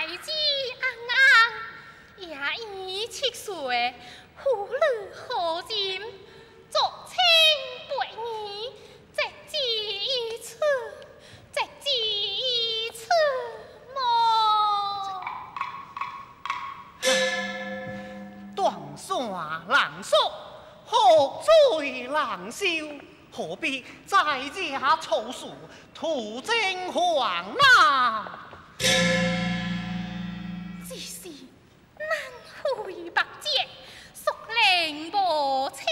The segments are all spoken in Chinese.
子昂昂，也已7岁，妇女何尽，作清白儿，这几次，这几次么？ 断山狼索，河水狼啸，何必在家凑数，徒增患难？ 只是难回百劫，宿令无清。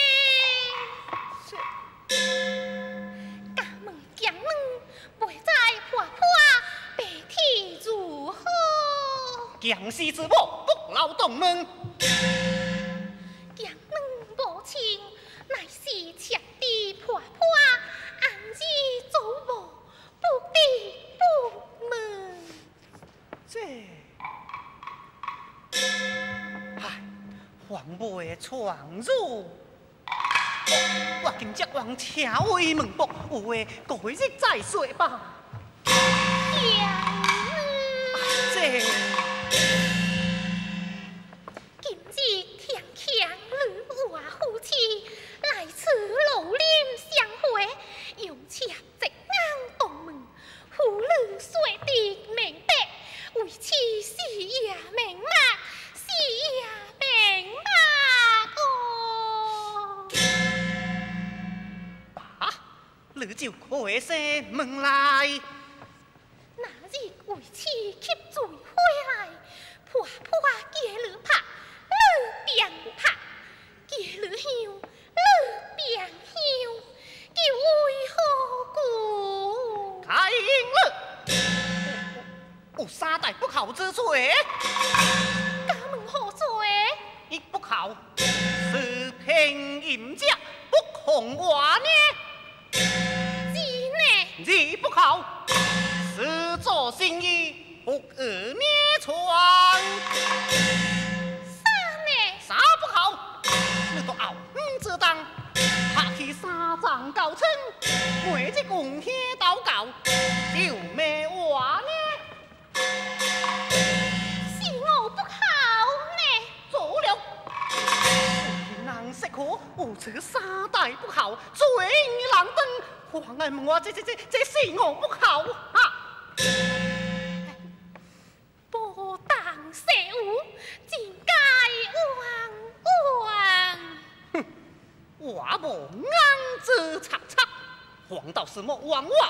家门强女，陪在婆婆，白天如何？ 强氏之母，不劳动门。 强女无情，乃是妾的婆婆，暗自做无，不得不问。 唉，黄梅闯入，我今则往车位问卜，有话改日再说吧。 强女。今日天强女娃夫妻来此路林相会，用车直硬动门，妇女说的明白，为妻死也明白，死也明白哦。 爸，你就开声门来。 那日为妻吸罪回来，婆婆叫你拍，你便拍；叫你香，你便香，叫为何故？ 开了，有三代不孝之罪。 家门何罪？ 一不孝，是平淫者，不恐话呢。 是呢？ 二不孝，是做生意，不讹捏床。 三呢？ 三不孝，你都熬唔知当，拍起三丈高村，每只公兄祷告，就咩话呢？ 是我不孝呢？ 做了，人识可，有此三代不孝，罪孽难登。皇爱问我，这是我不孝啊！ 不当社误，尽该冤哼，我无眼子查查，黄道是莫枉我。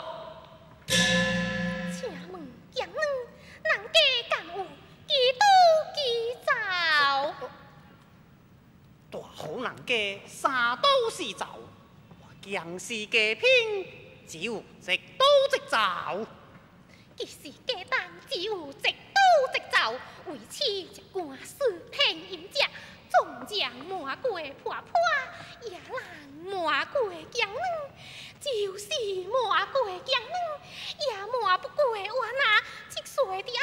请问强女，人家敢有几多几早？ 大好人家三刀四爪，强势家拼，只有直刀直爪。 其实家当只有直刀直爪，为此一官司骗淫者，纵将瞒过婆婆，也人瞒过强女，就是瞒过强女，也瞒不过我那7岁的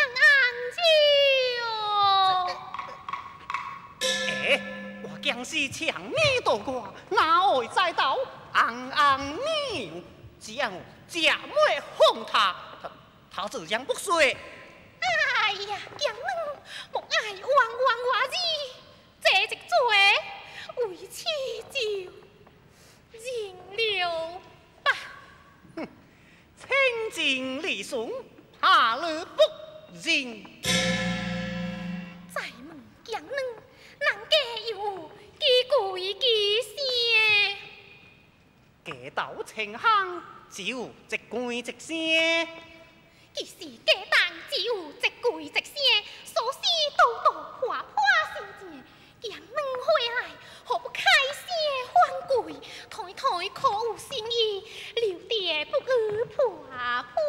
昂昂舅。 我强势强你多过，哪会再到昂昂你？只要假妹哄他自然不遂。 哎呀，强女，莫爱冤我字，这一罪，为妻就认了吧。 哼，清净理顺，下律不认。 再问强女，人家又有几贵几些？ 家道清香，只有一官一些。 其实家当只有一贵一些，所思多多婆婆心情。强女回来，何不开些欢贵，抬抬可有心意，留爹不讹婆婆。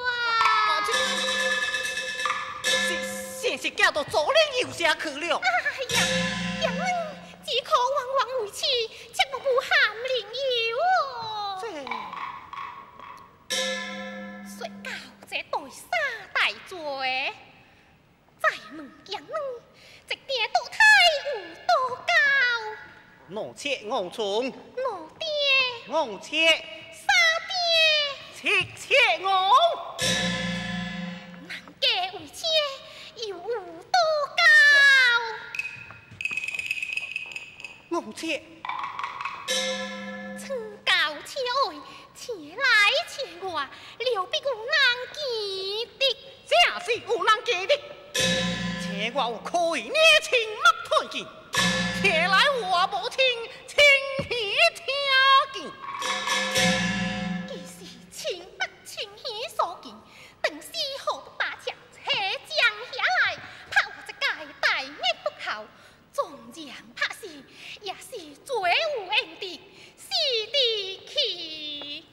是嫁到左邻右舍去了。 哎呀，强女只可往往为妻，切莫不含灵油哦。说到这对三大罪，再问强女，这爹堕胎有多高？ 我妾我从， 我爹我妾三爹， 妾我。 人家为妻妾。 请教且爱，且来且往，留俾我人记得。 正是有人记得，且我有可以捏情莫退见，且来我无听，情喜听见。 既是情不情喜所见，等时何不把枪且将下来，怕我这界大逆不孝，纵然拍死，也是罪无应得，死地气。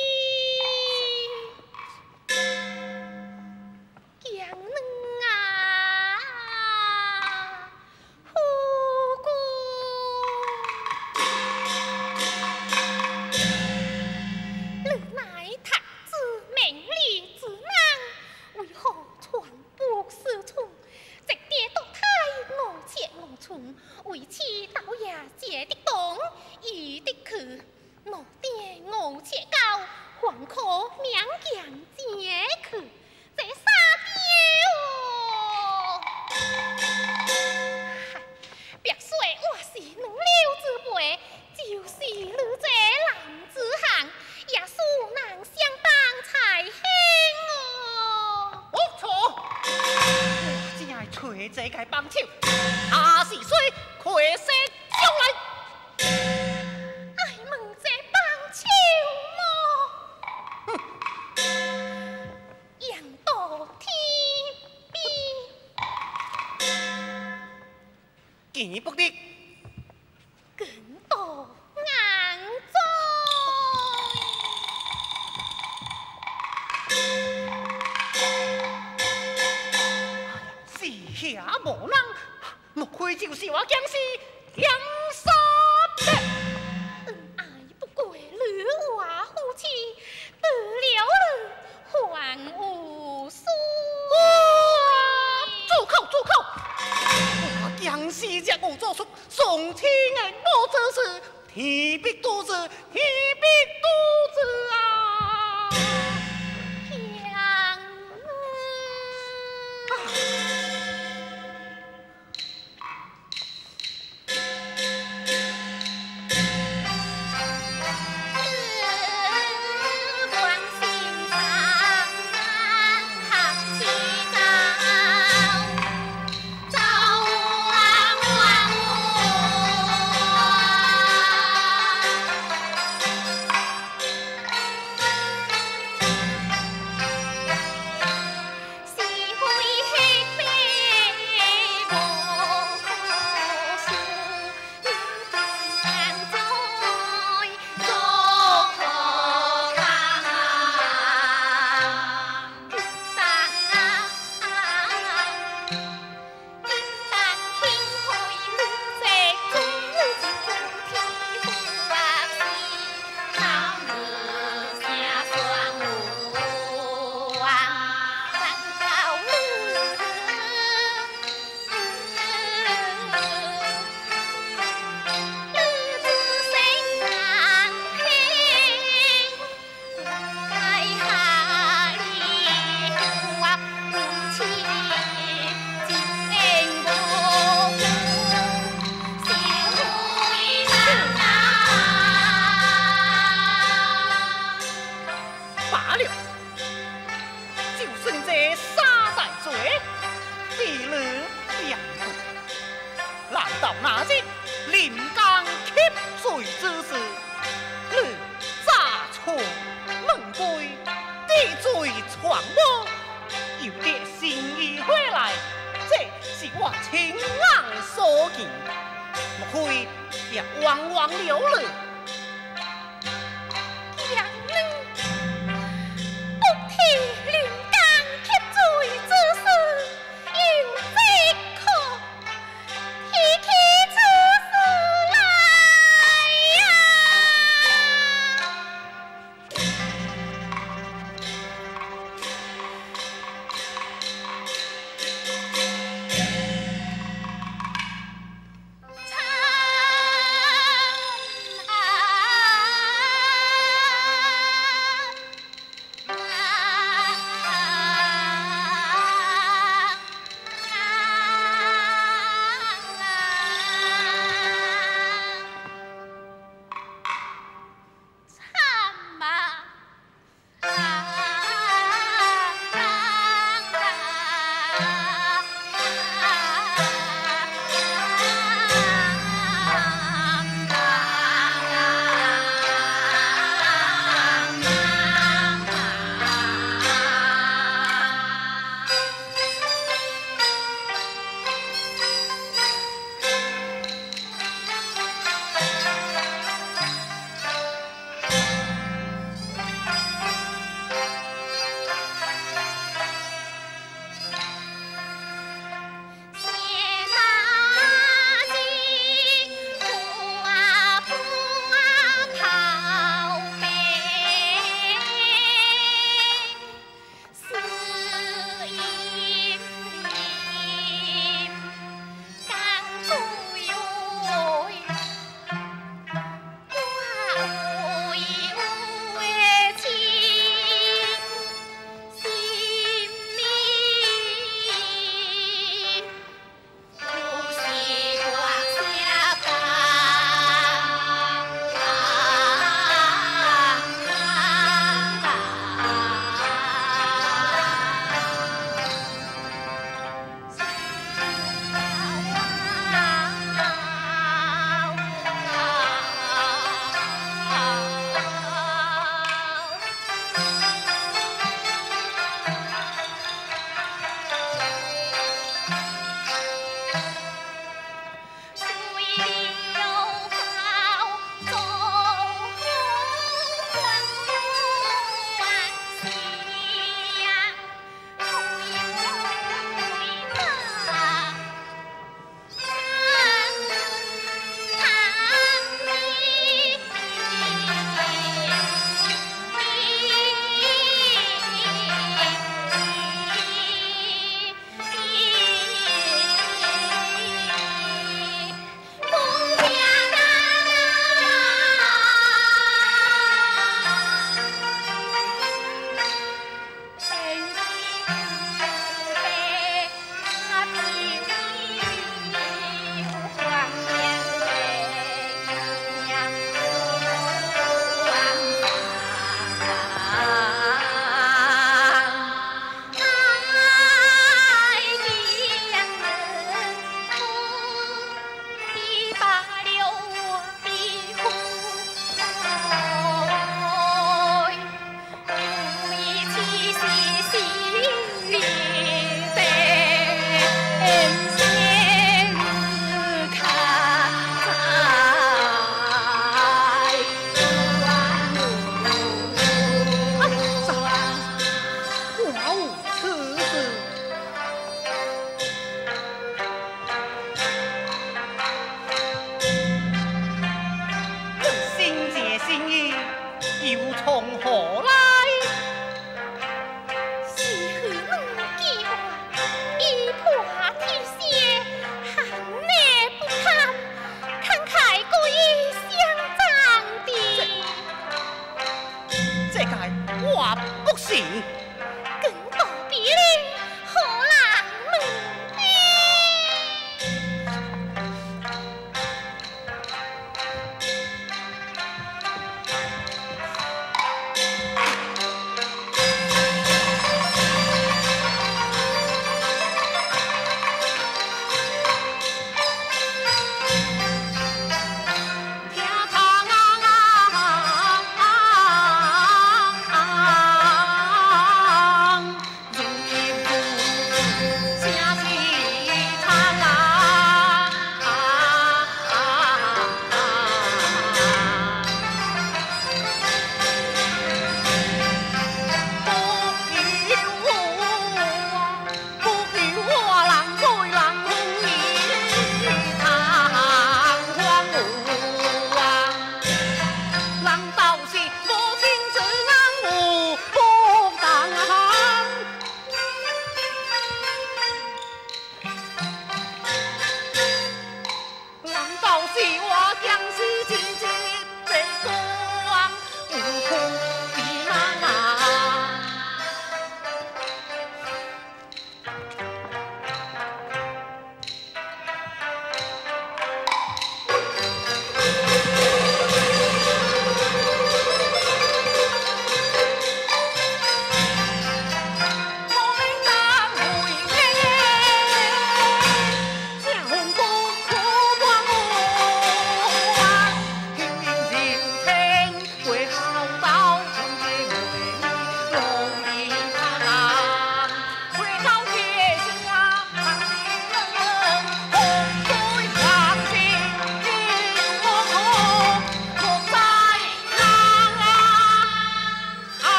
江嫩啊，夫君，你乃太子名利之人，为何传不思从？直跌堕胎，我切我从，为妻倒也借得动，易得去。我爹我切高，还可勉强借去。这三爹别说我是能溜之辈，就是你这男子汉，也属能相帮才兴哦。 不错，我只爱找这个帮手，他是谁？快些上来！ 爱问这帮手么？羊道天边， 见不得， 更道硬是下无人，莫非就是我僵尸杨三伯？ 恩爱不归女娃夫妻，得了你还无所住口！住口！我僵尸才无做出送亲的无做事，天必多子，天必多子啊！ 强关心上合起早，早安晚是非黑白无可诉，难在做可抗。 罢了，就算这三大罪，比你严重。难道那日临江吸罪之时，你诈错门规，地罪传播，有点心意回来，这是我亲眼所见，莫非也枉枉了你？ 让你不提临江吸罪之事，有即可提起此事来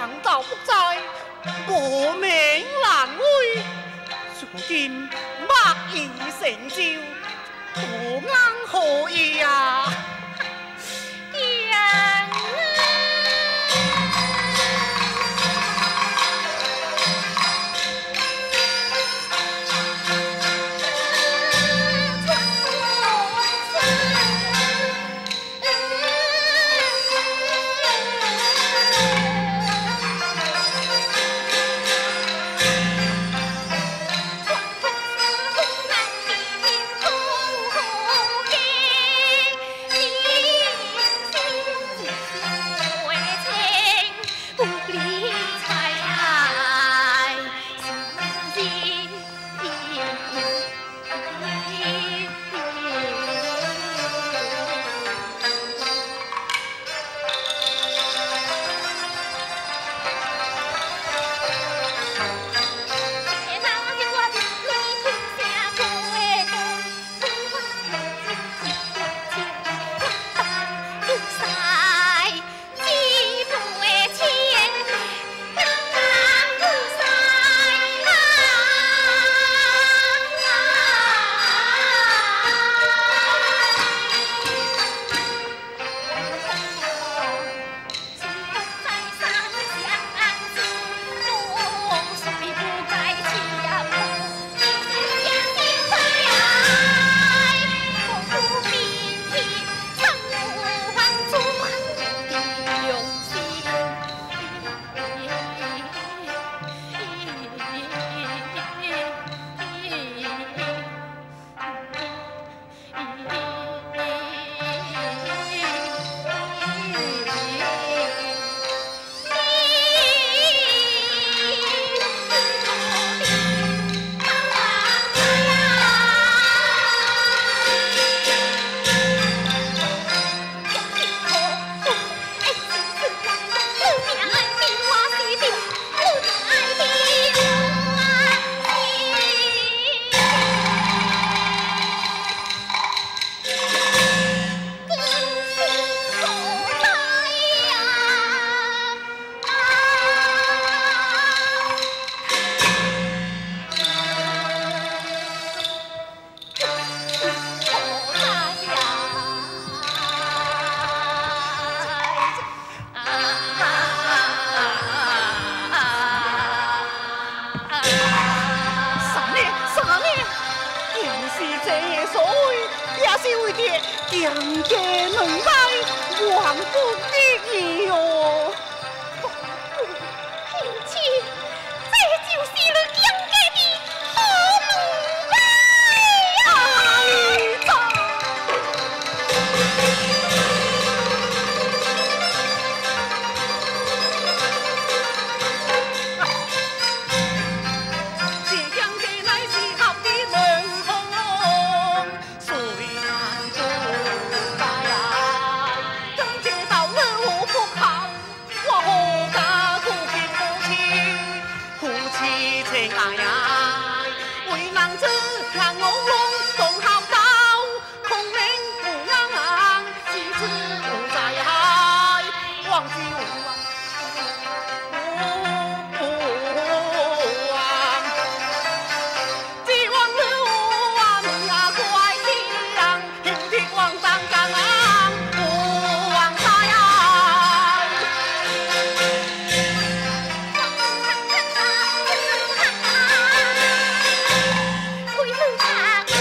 王道不在，无名难为。如今莫以成就，何安何以啊？杨家能来，王不得已哦。 平妻，这就是了杨家的好奴才啊！ 这杨家乃是合的门风，谁难做在呀？当街道路我不靠，我何家苦尽夫妻，夫妻情爱呀，为男子看我龙动好刀，孔明不能妻子不在海，忘记我。 回路上。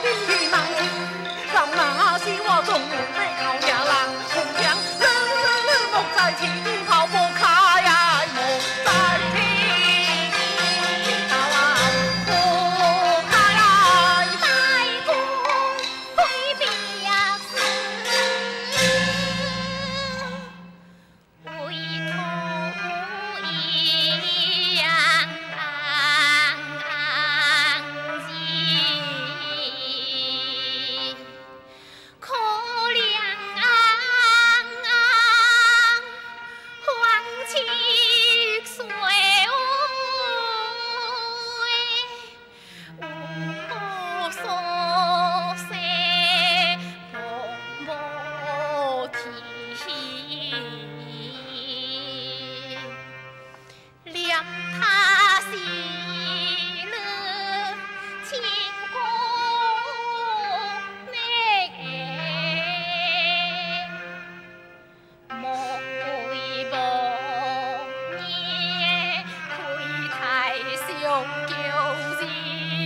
天难听，让那是我中午的好呀郎红娘，莫在天好不开呀，莫在天好不开呀， 大公会表示，为土一样可怜黄七岁无所舍莫提，念他是了情过莫为无业，亏太上救人。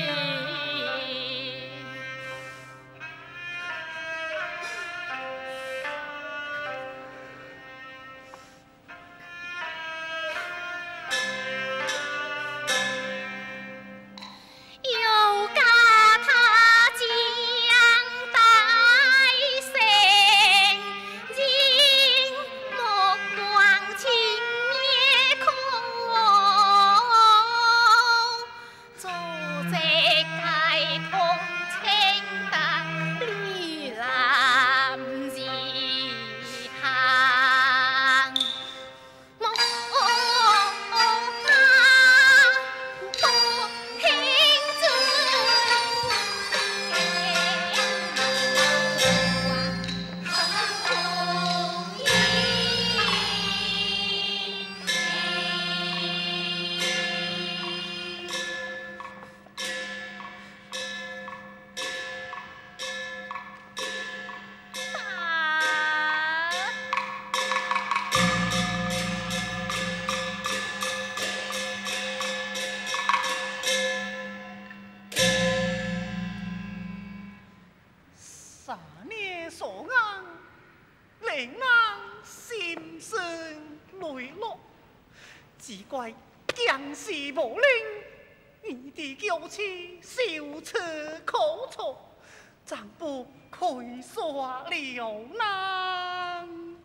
又家他将大圣人，目光清灭空，坐在街头清淡里南日行。莫啥年所安，令人心生泪落。只怪将士无令，你的娇妻羞耻可错，暂不亏耍了难。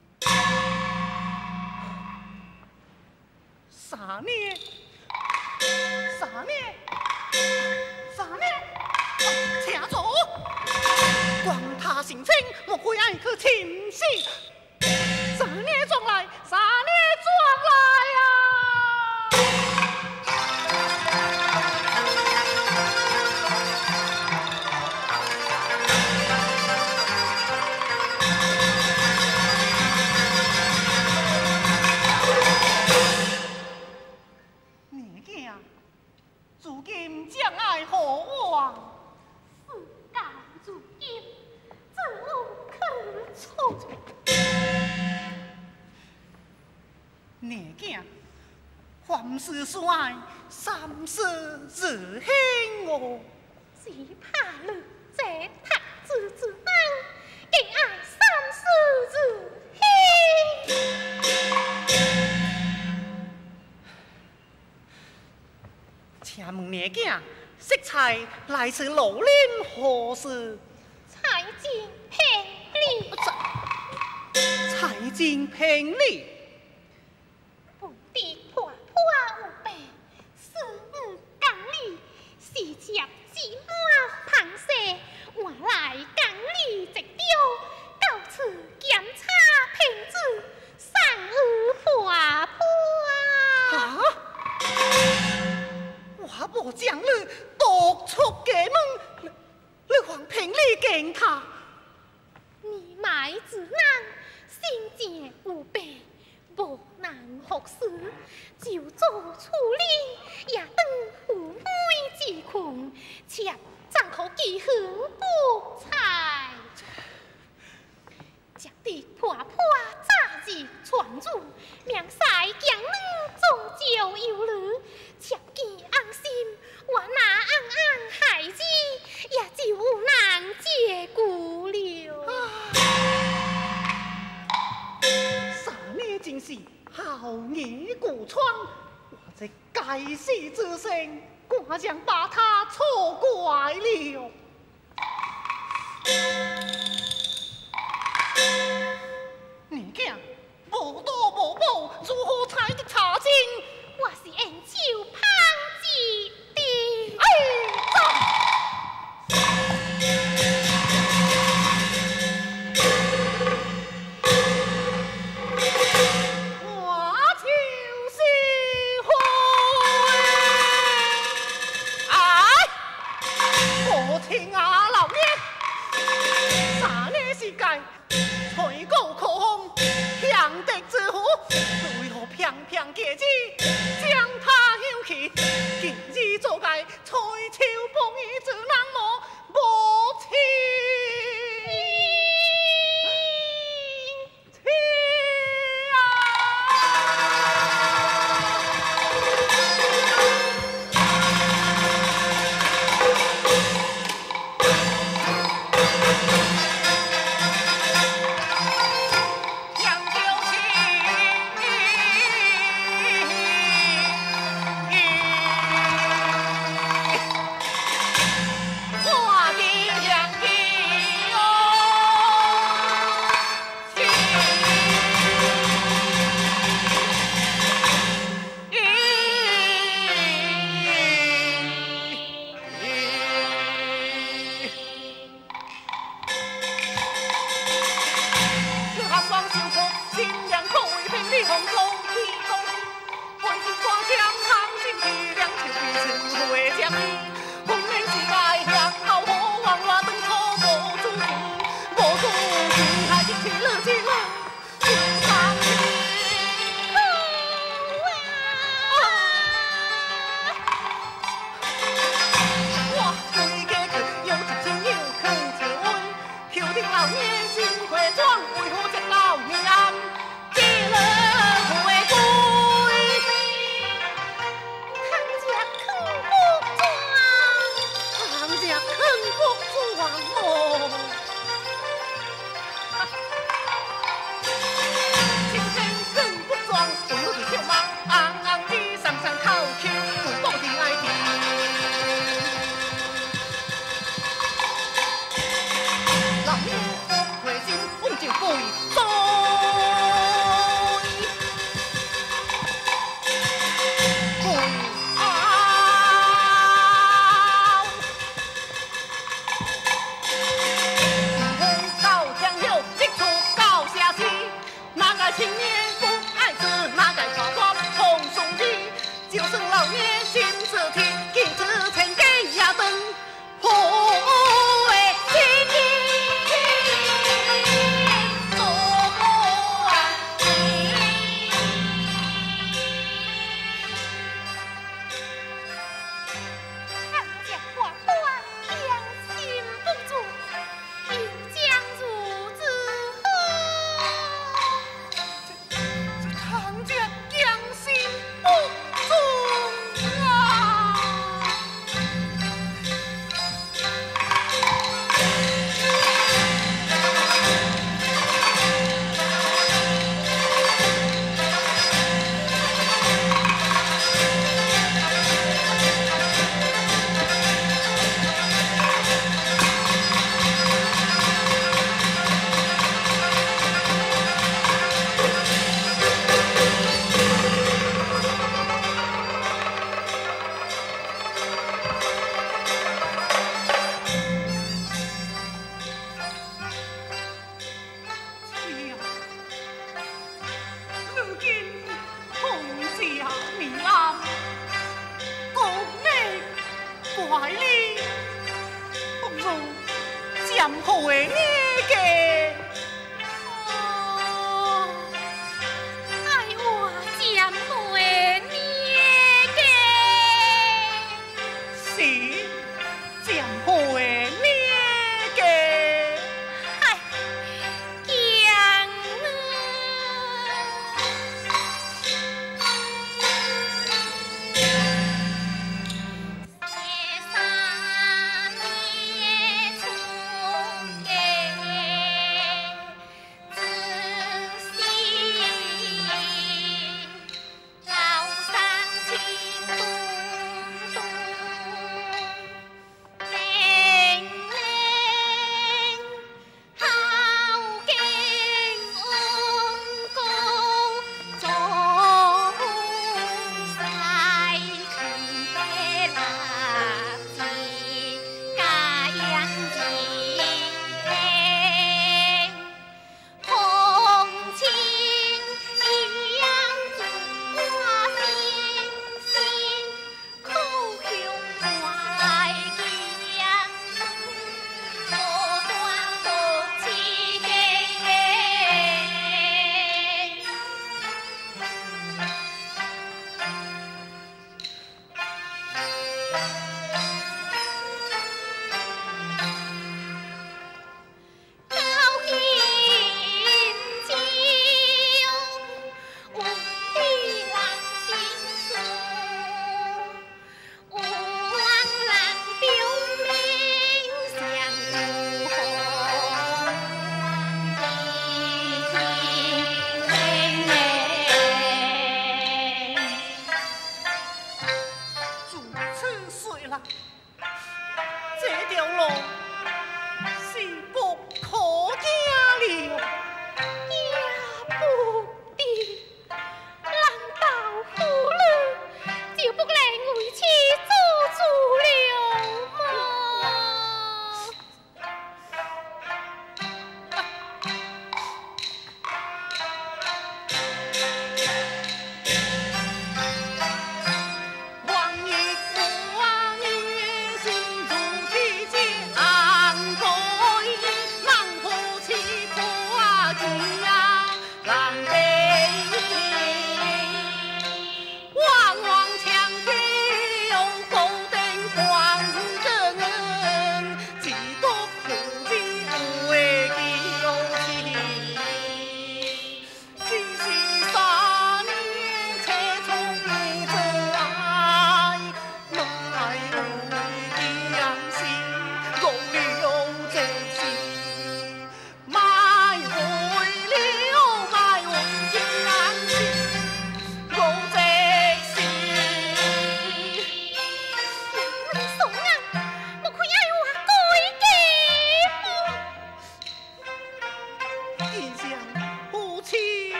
啥年？啥年？啥年？请坐。光他心情，莫怪爱去情绪。啥年撞来？啥年撞来呀？你囝，如今将爱何往？ 如今怎可错？ 你囝，凡事所爱，三思而行哦。 只怕了这太子之难，竟爱三思而行。 请问你囝，色彩来自罗林何事？ 才尽平理， 才尽平理。 不敌婆婆无备，四五讲理，是接寂寞旁射，换来讲理直丢，到此检查评子，三五婆婆。 啊！我无将你独出家门，你还凭你见他？ 你买子人，心正无备，无能学识，就做处理，也当父母之困，且怎可记恨不才？将的婆婆早日传入，命使将你终究有路，切记安心，我那安安孩子也就真是好言古窗，我这该死之身，果将把他错怪了。你囝无多无补，如何才得查清？ 我是研究胖子的。 我就是会，我听啊老爷，啥个世界？吹鼓可风，向敌之虎，为何偏偏结子将他休去？今日做界，吹秋风雨之人无情。怀里，不如将会你嘅。